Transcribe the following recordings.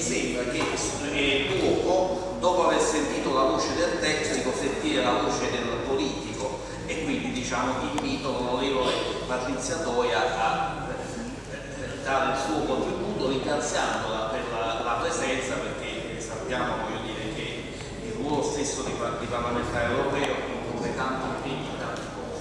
sembra che l'uomo, dopo aver sentito la voce del tecnico, sentire la voce del politico, e quindi diciamo invito l'onorevole Patrizia Toia a dare il suo contributo, ringraziandola per la presenza, perché sappiamo, voglio dire, che il ruolo stesso di parlamentare europeo impone tanti impegni, tanti cose.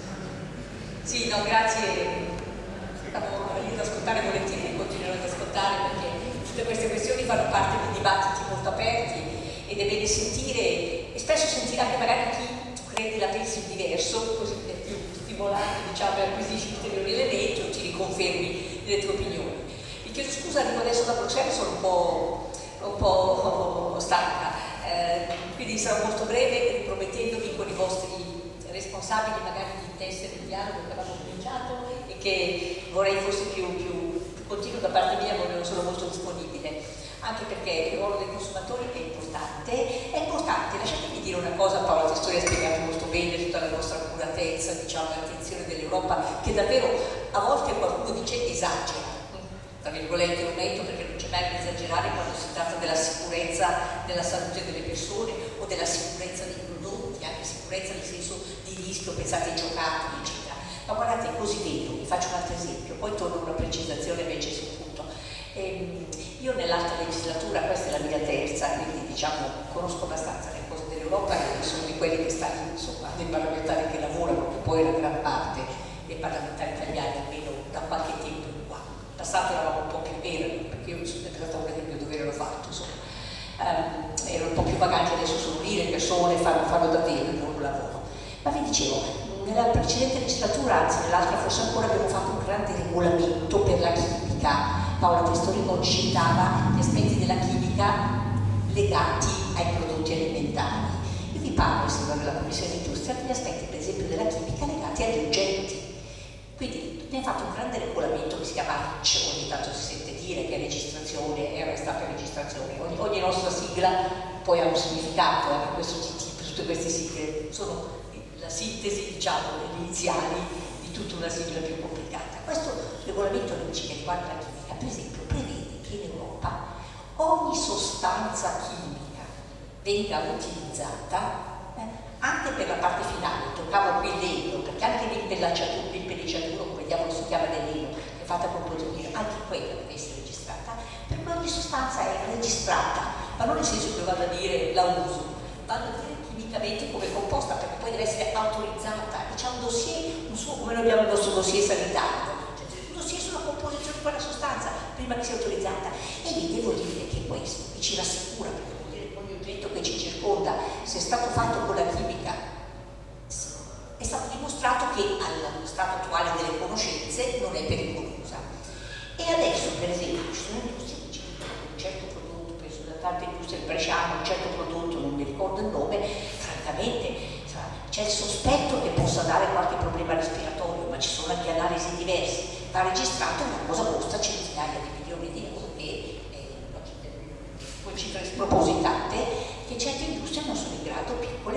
Sì, no, grazie. Stavo lì ad ascoltare volentieri, continuerò ad ascoltare, perché tutte queste questioni fanno parte di dibattiti molto aperti ed è bene sentire, e spesso sentire anche magari chi crede la pensi diverso, così è più stimolante, diciamo, e acquisisci ulteriori elementi o ti riconfermi le tue opinioni. Vi chiedo scusa, arrivo adesso da Bruxelles, sono un po' stanca, quindi sarò molto breve, ripromettendovi con i vostri responsabili magari di tessere il dialogo che avevamo cominciato e che vorrei fosse più continuo da parte mia, ma non sono molto disponibile, anche perché il ruolo dei consumatori è importante. Lasciatemi dire una cosa, Paola Testori ha spiegato molto bene tutta la nostra accuratezza, diciamo, l'attenzione dell'Europa, che davvero a volte qualcuno dice esagera, tra virgolette lo metto perché non c'è mai da esagerare quando si tratta della sicurezza della salute delle persone o della sicurezza dei prodotti, anche sicurezza nel senso di rischio, pensate ai giocattoli, eccetera. Ma guardate, così vedo, vi faccio un altro esempio, poi torno a una precisazione invece sul punto. Io nell'altra legislatura, questa è la mia terza, quindi diciamo conosco abbastanza le cose dell'Europa e sono di quelli che stanno, insomma, dei parlamentari che lavorano, che poi la gran parte dei parlamentari italiani, almeno da qualche tempo in qua. In passato eravamo un po' più veri, perché io sono entrata una del mio dovere l'ho fatto, insomma. Ero un po' più vaganti, adesso sono lì, le persone fanno davvero il loro lavoro. Ma vi dicevo, nella precedente legislatura, anzi nell'altra forse ancora, abbiamo fatto un grande regolamento per la chimica. Paola Testorino citava gli aspetti della chimica legati ai prodotti alimentari. Io vi parlo, essendo della Commissione Industria, degli aspetti per esempio della chimica legati agli oggetti. Quindi ne ha fatto un grande regolamento che si chiama REACH, ogni tanto si sente dire che è registrazione, è restata registrazione. Ogni nostra sigla poi ha un significato, anche questo TTIP, tutte queste sigle sono la sintesi, diciamo, le iniziali di tutta una sigla più complicata. Questo regolamento che riguarda la chimica, per esempio, prevede che in Europa ogni sostanza chimica venga utilizzata anche per la parte finale. Toccavo qui il legno, perché anche l'impelliciatura, come diavolo si chiama nel legno, che è fatta con proteine, anche quella deve essere registrata, perché ogni sostanza è registrata, ma non nel senso che vado a dire la uso, vado a dire chimicamente come è composta, perché poi deve essere autorizzata, e c'è un dossier, un suo, come noi abbiamo il nostro dossier sanitario, cioè un dossier sulla composizione di quella sostanza prima che sia autorizzata. E vi devo dire che questo, e ci rassicura, perché vuol dire che ogni oggetto che ci circonda, se è stato fatto con la chimica, è stato dimostrato che allo stato attuale delle conoscenze non è pericolosa. E adesso, per esempio, ci sono industrie che ci dicono che un certo prodotto, penso da tante industrie, Bresciano, un certo prodotto, non mi ricordo il nome, francamente c'è il sospetto che possa dare qualche problema respiratorio, ma ci sono anche analisi diverse. Va registrato, una cosa costa centinaia di milioni di euro e poi cifre spropositate che certe industrie non sono in grado, piccole,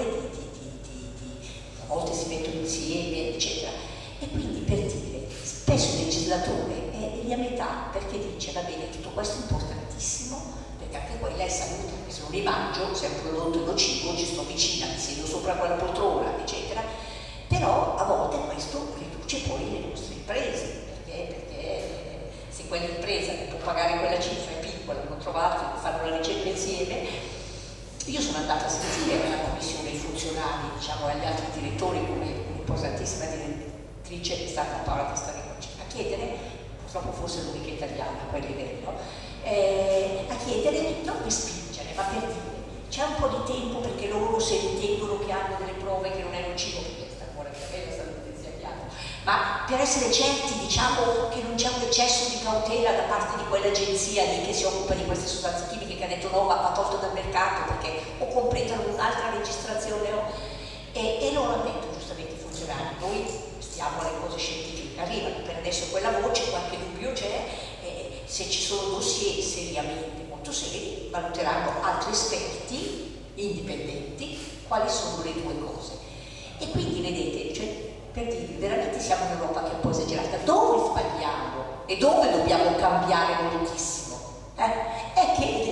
a volte si mettono insieme, eccetera. E quindi, per dire, spesso il legislatore è lì a metà, perché dice va bene, tutto questo è importantissimo, perché anche quella è salute, perché se non li mangio, se è un prodotto nocivo, ci sto vicina, mi siedo sopra quella poltrona, eccetera. Però a volte questo riduce poi le nostre imprese, perché se quell'impresa che può pagare quella cifra è piccola, hanno trovato, fanno la ricerca insieme. Io sono andata a sentire alla commissione i funzionari, diciamo, agli altri direttori, come un'importantissima direttrice che è stata Paola Testorino, a chiedere, purtroppo forse l'unica italiana, quella è vero, a chiedere, non per spingere, ma per dire, c'è un po' di tempo perché loro se ritengono che hanno delle prove che non è nocivo, perché sta ancora che aveva sta notizia chiara, ma per essere certi, diciamo, che non c'è un eccesso di cautela da parte di quell'agenzia lì che si occupa di queste sostanze chimiche, che ha detto no, va tolto dal mercato perché o completano un'altra registrazione e loro hanno detto, giustamente i funzionari, noi stiamo alle cose scientifiche che arrivano, per adesso quella voce, qualche dubbio c'è, se ci sono dossier seriamente molto seri, valuteranno altri esperti indipendenti quali sono le due cose. E quindi vedete, cioè, per dire, veramente siamo in Europa che è un po' esagerata. Dove sbagliamo e dove dobbiamo cambiare moltissimo? È che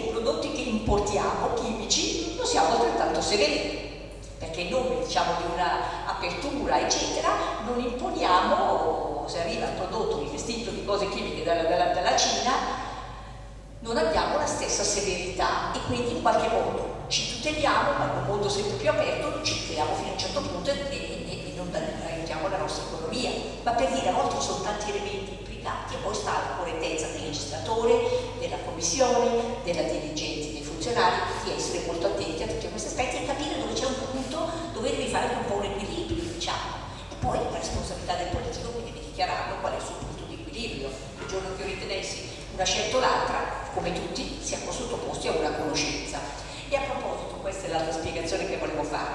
siamo altrettanto severi, perché in nome, diciamo, di una apertura, eccetera, non imponiamo, se arriva il prodotto rivestito di cose chimiche dalla Cina, non abbiamo la stessa severità e quindi in qualche modo ci tuteliamo, ma in un mondo sempre più aperto non ci tuteliamo fino a un certo punto e non aiutiamo la nostra economia. Ma per dire, a volte ci sono tanti elementi implicati e poi sta la correttezza del legislatore, della commissione, della dirigenti, dei funzionari, di essere molto attenti a tutti questi aspetti e capire dove c'è un punto dove devi fare un po' un equilibrio, diciamo. E poi la responsabilità del politico che deve dichiararlo qual è il suo punto di equilibrio. Il giorno che io ritenessi una scelta o l'altra, come tutti, siamo sottoposti a una conoscenza. E a proposito, questa è l'altra spiegazione che volevo fare,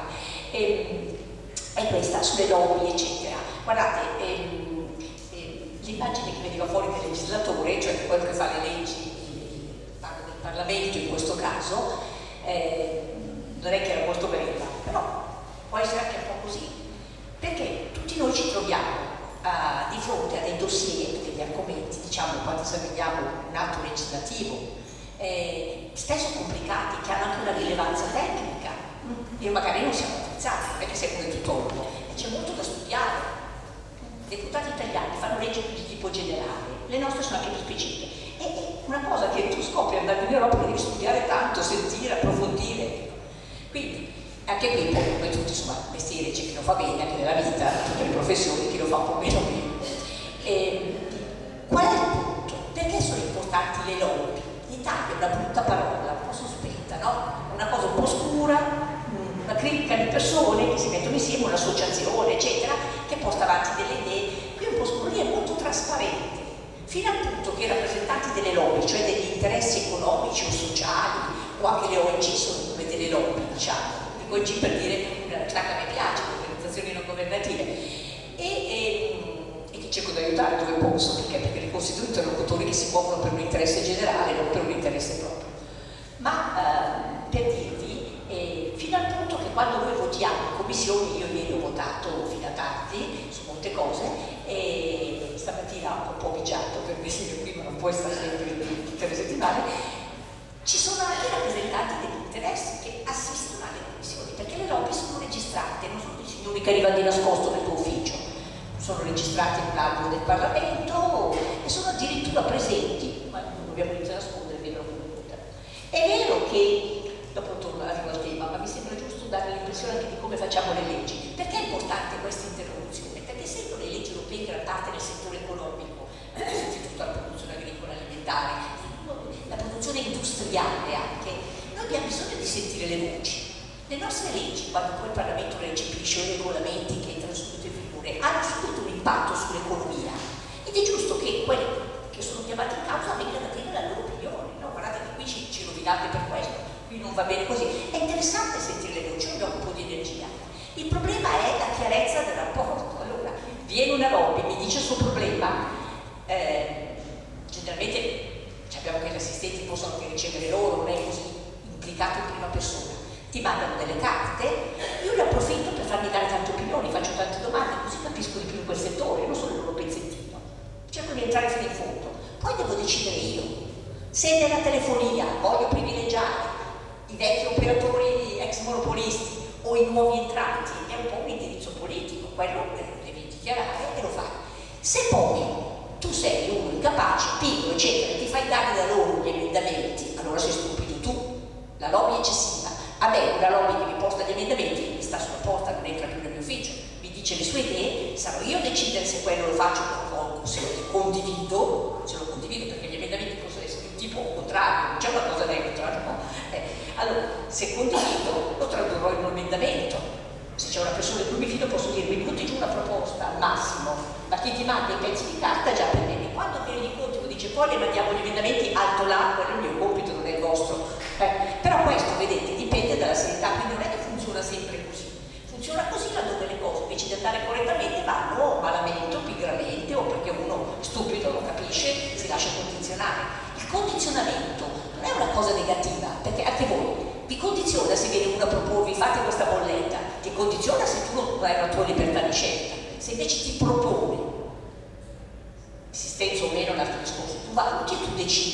è questa sulle lobby, eccetera. Guardate, l'immagine che veniva fuori del legislatore, cioè quello che fa le leggi, parlo del Parlamento in questo caso, non è che era molto bella, però può essere anche un po' così, perché tutti noi ci troviamo di fronte a dei dossier, degli argomenti, diciamo, quando esaminiamo un atto legislativo, spesso complicati, che hanno anche una rilevanza tecnica e magari non siamo attrezzati, perché siamo del tutt'uno e c'è molto da studiare. I deputati italiani fanno leggi di tipo generale, le nostre sono anche più specifiche. E una cosa che tu scopri andando in Europa, devi studiare tanto, sentire, approfondire. Quindi anche qui poi, come tutti, insomma, mestiere c'è chi lo fa bene anche nella vita, tutte le professioni, chi lo fa un po' meno bene. Qual è il punto? Perché sono importanti le lobby? In Italia è una brutta parola, un po' sospetta, no? Una cosa un po' oscura, una cricca di persone che si mettono insieme, un'associazione, eccetera, che porta avanti delle idee. Qui un po' oscuro, lì è molto trasparente, fino al punto che i rappresentanti delle lobby, cioè degli interessi economici o sociali, o anche le ONG sono come delle lobby, diciamo. ONG per dire una che a me piace, organizzazioni non governative, e che cerco di aiutare dove posso, perché li considero interlocutori che si muovono per un interesse generale, non per un interesse proprio. Ma per dirvi, fino al punto che quando noi votiamo in commissione, io ieri ho votato fino a tardi su molte cose, e stamattina ho un po' vigiato per venire qui, ma non puoi stare sempre tutte le settimane, ci sono anche rappresentanti degli interessi che assistono alle commissioni, perché le lobby sono registrate, non sono dei signori che arrivano di nascosto nel tuo ufficio, sono registrati in un albo del Parlamento e sono addirittura presenti, ma non dobbiamo iniziare a nascondere, vedono come votano. È vero che, dopo arrivo al tema, ma mi sembra giusto dare l'impressione anche di come facciamo le leggi. Perché è importante questa interlocuzione? Perché essendo le leggi europee in gran parte nel settore economico, innanzitutto la produzione agricola alimentare, la produzione industriale anche, noi abbiamo bisogno di sentire le voci. Le nostre leggi, quando poi il Parlamento recepisce i regolamenti che entrano subito in vigore, hanno subito un impatto sull'economia ed è giusto che quelli che sono chiamati in causa vengano a dire la loro opinione. No, guardate che qui ci rovinate per questo, qui non va bene così. È interessante sentire le voci, noi abbiamo un po' di energia. Il problema è la chiarezza del rapporto. Allora, viene una lobby, mi dice il suo problema, generalmente abbiamo che gli assistenti possono anche ricevere loro, non è così implicato in prima persona. Ti mandano delle carte, io ne approfitto per farmi dare tante opinioni, faccio tante domande, così capisco di più in quel settore, non solo il loro pezzettino. Cerco di entrare fino in fondo. Poi devo decidere io. Se nella telefonia voglio privilegiare i vecchi operatori ex monopolisti o i nuovi entranti, è un po' un indirizzo politico, quello devi dichiarare e lo fai. Se poi tu sei uno incapace, piccolo, eccetera, ti fai dare da loro gli emendamenti, allora sei stupido tu. La lobby è eccessiva. A me una lobby che mi porta gli emendamenti mi sta sulla porta, non entra più nel mio ufficio, mi dice le sue idee, sarò io a decidere se quello lo faccio o se lo condivido, perché gli emendamenti possono essere di un tipo contrario, non c'è una cosa neutra, no? Allora, se condivido lo tradurrò in un emendamento. Se c'è una persona di cui mi fido posso dire mi butti giù una proposta al massimo, ma chi ti manda i pezzi di carta già per me. E quando mi rendi conto mi dice poi le mandiamo gli emendamenti alto là, quello è il mio compito, non è il vostro. Però questo, vedete, dipende dalla serietà, quindi non è che funziona sempre così. Funziona così laddove le cose invece di andare correttamente vanno malamente o pigramente o perché uno stupido non capisce, si lascia condizionare. Il condizionamento non è una cosa negativa, perché anche voi vi condiziona se viene uno a proporvi fate questa bolletta, ti condiziona se tu non hai la tua libertà di scelta. Se invece ti propone assistenza o meno, un altro discorso, tu valuti e tu decidi.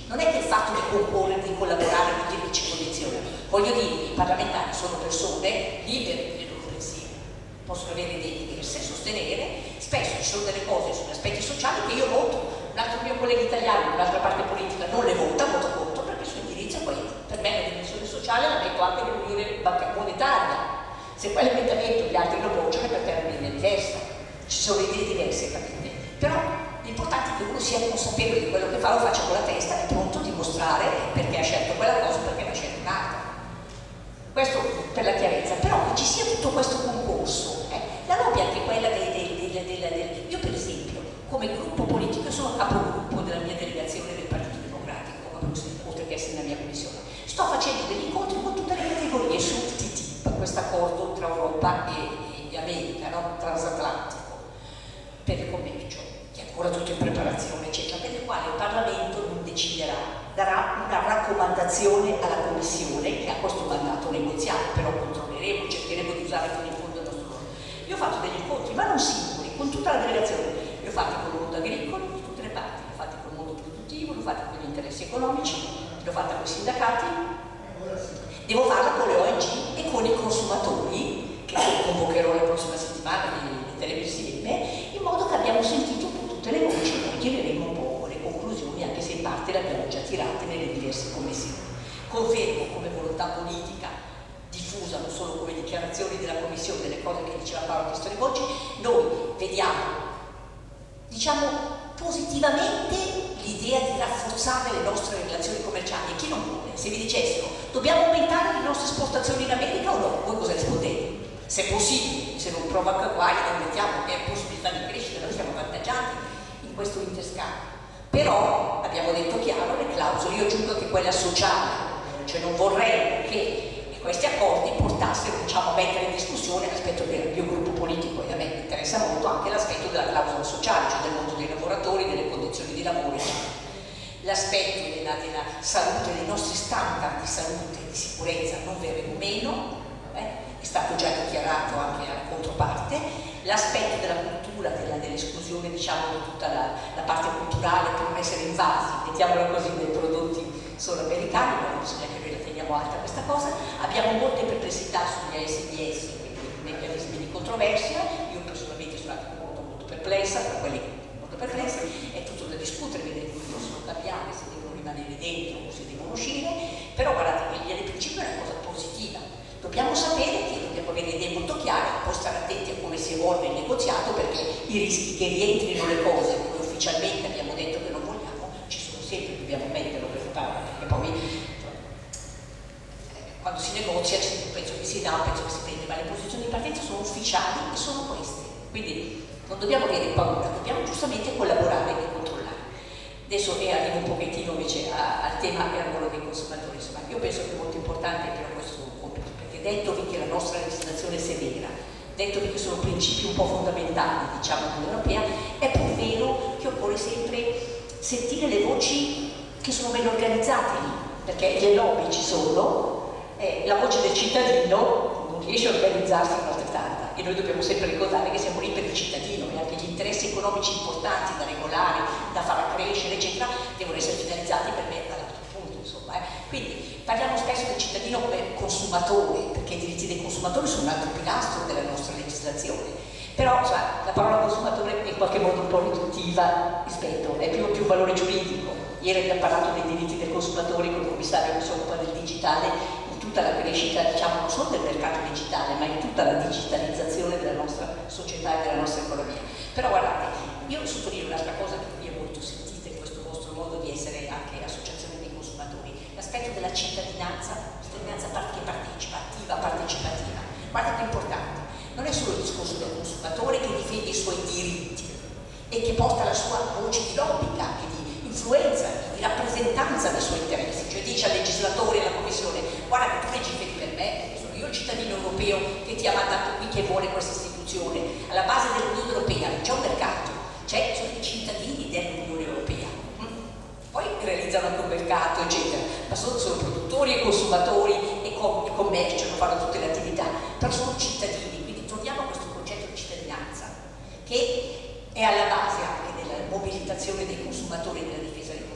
non è che il fatto di concorrere, di collaborare non ti ci condiziona. Voglio dire, i parlamentari sono persone libere nelle loro pensieri, possono avere idee diverse, sostenere, spesso ci sono delle cose sugli aspetti sociali che io voto, un altro mio collega italiano in un'altra parte politica non le vota contro perché il suo indirizzo poi per me la dimensione sociale la metto anche nell'unione monetaria. Se poi l'emendamento gli altri lo bocciano per te è una linea diversa, ci sono idee diverse, capite? Però l'importante è che uno sia consapevole di quello che fa, lo faccia con la testa, è pronto a dimostrare perché ha scelto quella cosa, perché ne ha scelto un'altra. Questo per la chiarezza, però che ci sia tutto questo concorso, la lobby è anche quella io per esempio, come gruppo politico, sono capogruppo della mia delegazione del Partito Democratico, oltre che essere nella mia commissione. Sto facendo degli incontri con tutte le categorie sul TTIP, questo accordo tra Europa e America, no? Transatlantico, per il commercio, che è ancora tutto in preparazione, eccetera, per il quale il Parlamento non deciderà, darà una raccomandazione alla Commissione che ha questo mandato negoziale, però controlleremo, cercheremo di usare fino in fondo il nostro ruolo. Io ho fatto degli incontri, ma non singoli, con tutta la delegazione, li ho fatti con il mondo agricolo, di tutte le parti, li ho fatti con il mondo produttivo, li ho fatti con gli interessi economici, li ho fatti con i sindacati, devo farla con le ONG e con i consumatori, che convocherò la prossima settimana, li metteremo insieme, in modo che abbiamo sentito un po' tutte le voci e poi tireremo un po' le conclusioni, anche se in parte le abbiamo già tirate nelle diverse commissioni. Confermo come volontà politica diffusa, non solo come dichiarazioni della Commissione, delle cose che diceva Paolo Pistorivoci, noi vediamo, diciamo, positivamente l'idea di rafforzare le nostre relazioni commerciali. E chi non vuole? Se vi dicessero dobbiamo aumentare le nostre esportazioni in America o no? Voi cosa rispondete? Se è possibile, se non provoca guai, non mettiamo, è possibilità di crescita, noi siamo avvantaggiati in questo interscambio. Però abbiamo detto chiaro le clausole, io aggiungo anche quella sociale, cioè non vorrei che questi accordi portassero, diciamo, a mettere in discussione l'aspetto del mio gruppo politico, e a me interessa molto anche l'aspetto della clausola sociale, cioè del mondo dei lavoratori, delle condizioni di lavoro, l'aspetto della salute, dei nostri standard di salute e di sicurezza non verremo meno, è stato già dichiarato anche alla controparte, l'aspetto della cultura, dell'esclusione, diciamo, di tutta la parte culturale per non essere invasi, mettiamola così, dei prodotti solo americani, ma bisogna che noi la teniamo alta questa cosa. Abbiamo molte perplessità sugli ASDS, quindi i meccanismi di controversia. Io personalmente sono anche molto perplessa, per quelli molto perplessi, è tutto da discutere, vedete che possono cambiare, se devono rimanere dentro o se devono uscire, però guardate che in linea di principio è una cosa positiva. Dobbiamo sapere che dobbiamo avere idee molto chiare, poi stare attenti a come si evolve il negoziato, perché i rischi che rientrino le cose come ufficialmente abbiamo detto che non vogliamo ci sono sempre, dobbiamo metterlo per fare, e poi quando si negozia un pezzo che si dà, un pezzo che si prende, ma le posizioni di partenza sono ufficiali e sono queste, quindi non dobbiamo avere paura, dobbiamo giustamente collaborare e controllare. Adesso arrivo un pochettino invece al tema e al ruolo dei consumatori. Insomma, io penso che è molto importante però questo compito, perché dettovi che la nostra legislazione è severa, dettovi che sono principi un po' fondamentali, diciamo, dell'Unione Europea, è pur vero che occorre sempre sentire le voci che sono ben organizzate lì, perché le lobby ci sono, la voce del cittadino non riesce a organizzarsi in altrettanta, e noi dobbiamo sempre ricordare che siamo lì per il cittadino, e anche gli interessi economici importanti da regolare, da far crescere, eccetera, devono essere finalizzati per me all'altro punto, insomma. Quindi parliamo spesso del cittadino come consumatore, perché i diritti dei consumatori sono un altro pilastro della nostra legislazione, però cioè, la parola consumatore è in qualche modo un po' riduttiva rispetto, è più valore giuridico. Ieri abbiamo parlato dei diritti del consumatore con il commissario che si occupa del digitale, tutta la crescita, diciamo, non solo del mercato digitale, ma in tutta la digitalizzazione della nostra società e della nostra economia. Però guardate, io sottolineo un'altra cosa che vi è molto sentita in questo vostro modo di essere anche associazione dei consumatori, l'aspetto della cittadinanza che partecipa, attiva, partecipativa. Guardate che è importante, non è solo il discorso del consumatore che difende i suoi diritti e che porta la sua voce di lobby, anche di influenza, di rappresentanza dei suoi interessi, cioè dice al legislatore e alla Commissione: guarda che tu legiferi per me, sono io il cittadino europeo che ti ha mandato qui, che vuole questa istituzione. Alla base dell'Unione Europea non c'è un mercato, sono i cittadini dell'Unione Europea. Poi realizzano anche un mercato, eccetera, ma sono produttori e consumatori e commerciano, fanno tutte le attività, però sono cittadini, quindi torniamo a questo concetto di cittadinanza che è alla base anche della mobilitazione dei consumatori e della difesa dei consumatori.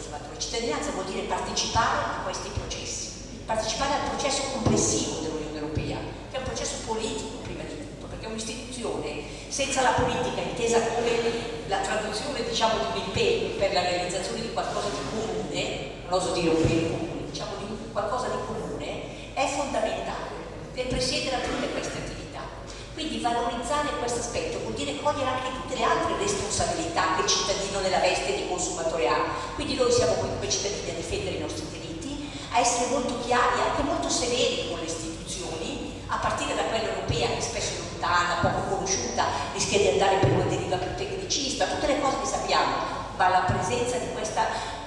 cittadinanza vuol dire partecipare a questi processi, partecipare al processo complessivo dell'Unione Europea, che è un processo politico prima di tutto, perché è un'istituzione senza la politica intesa come la traduzione, diciamo, di un impegno per la realizzazione di qualcosa di comune, non oso dire un bene comune, diciamo di qualcosa di comune, è fondamentale per presiedere a tutte queste attività. Quindi valorizzare questo aspetto vuol dire cogliere anche tutte le altre responsabilità che il cittadino nella veste di consumatore ha. Quindi noi siamo qui come cittadini a difendere i nostri diritti, a essere molto chiari e anche molto severi con le istituzioni, a partire da quella europea che spesso è lontana, poco conosciuta, rischia di andare per una deriva più tecnicista, tutte le cose che sappiamo, ma la presenza di questa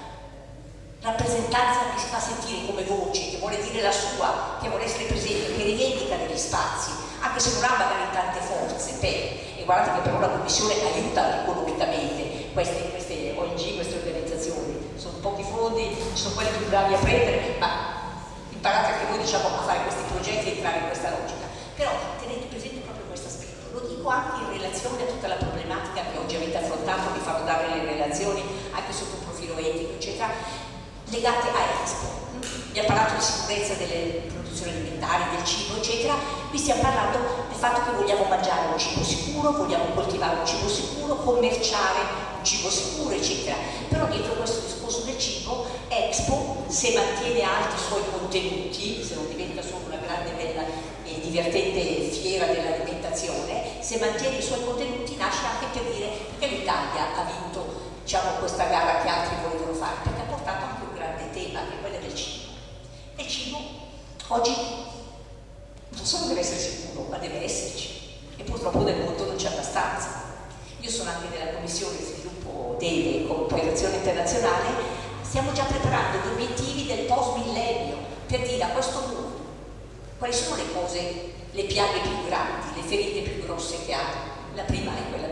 rappresentanza che si fa sentire come voce, che vuole dire la sua, che vuole essere presente, che rivendica degli spazi, anche se non ha magari tante forze, e guardate che però la Commissione aiuta anche economicamente queste ONG, queste organizzazioni, sono pochi fondi, ci sono quelli più bravi a prendere, ma imparate anche voi, diciamo, a fare questi progetti e entrare in questa logica. Però tenete presente proprio questo aspetto, lo dico anche in relazione a tutta la problematica che oggi avete affrontato, vi farò dare le relazioni anche sotto un profilo etico, eccetera, legate a Expo. Vi ha parlato di sicurezza delle produzioni alimentari, del cibo, eccetera. Qui stiamo parlando del fatto che vogliamo mangiare un cibo sicuro, vogliamo coltivare un cibo sicuro, commerciare un cibo sicuro, eccetera. Però dietro questo discorso del cibo, Expo, se mantiene alti i suoi contenuti, se non diventa solo una grande, bella e divertente fiera dell'alimentazione, se mantiene i suoi contenuti nasce anche per dire che l'Italia ha vinto, diciamo, questa gara che altri volevano fare, perché ha portato anche un grande tema, che è quello del cibo. E il cibo oggi non solo deve essere sicuro, ma deve esserci, e purtroppo nel mondo non c'è abbastanza. Io sono anche nella Commissione Sviluppo DEVE, Cooperazione Internazionale, stiamo già preparando gli obiettivi del post-millennio per dire a questo mondo quali sono le cose, le piaghe più grandi, le ferite più grosse che ha. La prima è quella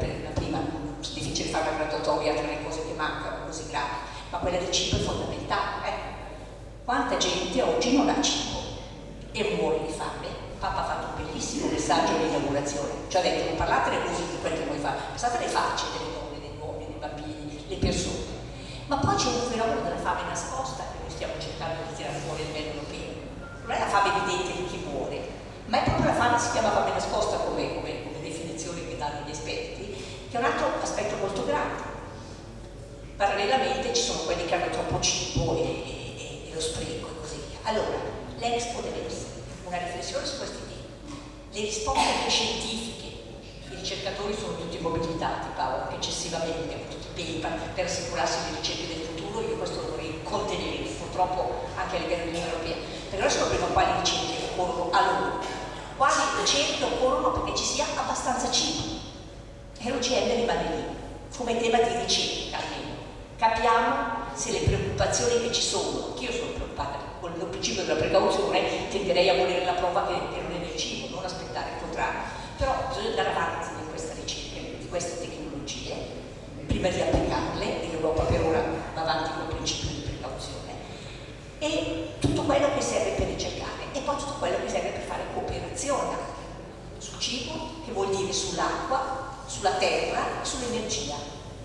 è difficile fare una graduatoria tra le cose che mancano così gravi, ma quella del cibo è fondamentale. Quanta gente oggi non ha cibo e muore di fame? Papa ha fatto un bellissimo messaggio all'inaugurazione, cioè ha detto: non parlatene così di quel che vuoi fare, pensate alle facce delle donne, degli uomini, dei bambini, le persone. Ma poi c'è un fenomeno della fame nascosta che noi stiamo cercando di tirare fuori a livello europeo. Non è la fame evidente di chi muore, ma è proprio la fame, si chiama fame nascosta come definizione che danno gli esperti, che è un altro aspetto molto grande. Parallelamente ci sono quelli che hanno troppo cibo e lo spreco e così via. Allora, l'Expo deve essere una riflessione su questi temi. Le risposte anche scientifiche, i ricercatori sono tutti mobilitati, Paolo, eccessivamente, tutti i paper per assicurarsi le ricerche del futuro. Io questo lo vorrei contenere, purtroppo anche a livello dell'Unione Europea. Però adesso dobbiamo quali ricerche occorrono a loro. Quali ricerche occorrono perché ci sia abbastanza cibo. E l'OCM rimane lì, come tema di ricerca almeno. Capiamo se le preoccupazioni che ci sono, che io sono preoccupata con il principio della precauzione, tenderei a volere la prova che non è nel cibo, non aspettare il contrario. Però bisogna andare avanti in questa ricerca, di queste tecnologie, prima di applicarle, e l'Europa per ora va avanti con il principio di precauzione, e tutto quello che serve per ricercare, e poi tutto quello che serve per fare cooperazione sul cibo, che vuol dire sull'acqua, sulla terra, sull'energia.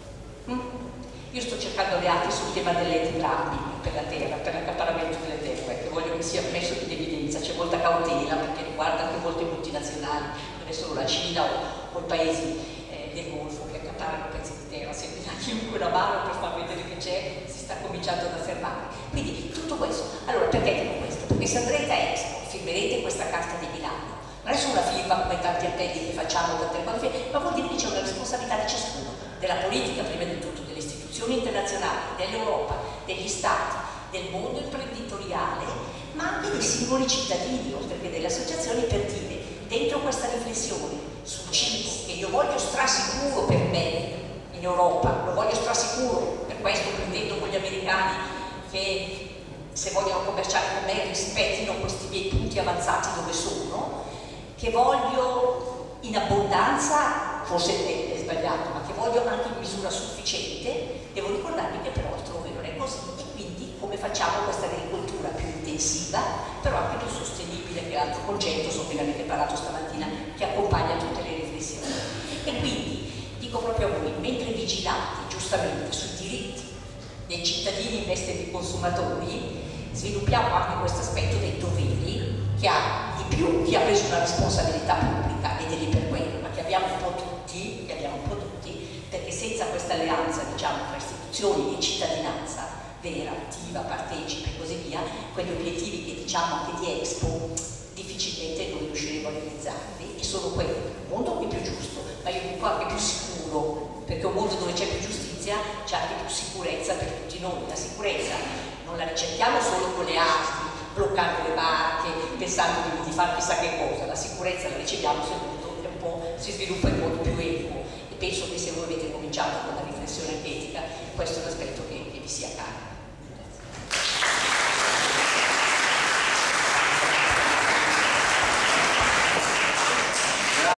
Io sto cercando alleati sul tema delle dumping per la terra, per l'accaparramento delle terre, che voglio che sia messo in evidenza. C'è molta cautela perché riguarda anche molte multinazionali, non è solo la Cina o i paesi del Golfo che accaparrano pezzi di terra. Se mi dà chiunque una mano per far vedere che c'è, si sta cominciando ad affermare. Quindi tutto questo. Allora, perché dico questo? Perché se andrete a Expo, firmerete questa carta di Milano, non è solo una firma come tanti appelli che facciamo, tante cose, ma vuol dire che c'è una responsabilità di ciascuno, della politica prima di tutto, delle istituzioni internazionali, dell'Europa, degli Stati, del mondo imprenditoriale, ma anche dei singoli cittadini, oltre che delle associazioni, per dire, dentro questa riflessione sul cibo, che io voglio strasicuro per me in Europa, lo voglio strasicuro, per questo pretendo con gli americani che se vogliono commerciare con me rispettino questi miei punti avanzati dove sono, che voglio in abbondanza, forse è sbagliato, ma che voglio anche in misura sufficiente, devo ricordarmi che però altrove non è così, e quindi come facciamo questa agricoltura più intensiva, però anche più sostenibile, che è l'altro concetto, so che ne avete parlato stamattina, che accompagna tutte le riflessioni. E quindi dico proprio a voi, mentre vigilate giustamente sui diritti dei cittadini in veste di consumatori, sviluppiamo anche questo aspetto dei doveri, che ha di più chi ha preso una responsabilità pubblica, ed è lì per quello, ma che abbiamo un po' tutti, perché senza questa alleanza, diciamo, tra istituzioni e cittadinanza vera, attiva, partecipe e così via, quegli obiettivi che diciamo anche di Expo difficilmente noi riusciremo a realizzarli, e sono quelli: un mondo è più giusto, ma io dico anche più sicuro, perché un mondo dove c'è più giustizia c'è anche più sicurezza per tutti noi. La sicurezza non la ricerchiamo solo con le armi, bloccando le barche, pensando di fare chissà che cosa. La sicurezza la riceviamo se il mondo è un po', si sviluppa in modo più equo.